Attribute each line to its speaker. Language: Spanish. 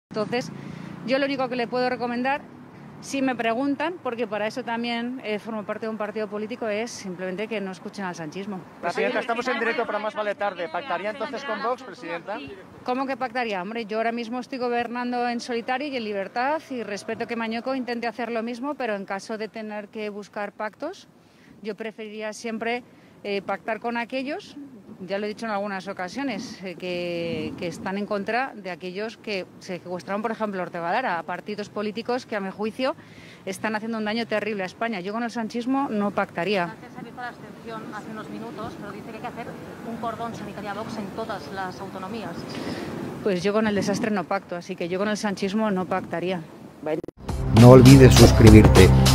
Speaker 1: Entonces, yo lo único que le puedo recomendar, si me preguntan, porque para eso también formo parte de un partido político, es simplemente que no escuchen al sanchismo.
Speaker 2: Presidenta, estamos en directo para Más Vale Tarde. ¿Pactaría entonces con Vox, presidenta?
Speaker 1: ¿Cómo que pactaría? Hombre, yo ahora mismo estoy gobernando en solitario y en libertad y respeto que Mañueco intente hacer lo mismo, pero en caso de tener que buscar pactos, yo preferiría siempre pactar con aquellos, ya lo he dicho en algunas ocasiones, que están en contra de aquellos que secuestraron, por ejemplo, Ortega Lara, a partidos políticos que, a mi juicio, están haciendo un daño terrible a España. Yo con el sanchismo no pactaría.
Speaker 3: Sánchez ha visto la abstención hace unos minutos, pero dice que hay que hacer un cordón sanitario a Vox en todas las autonomías.
Speaker 1: Pues yo con el desastre no pacto, así que yo con el sanchismo no pactaría.
Speaker 4: No olvides suscribirte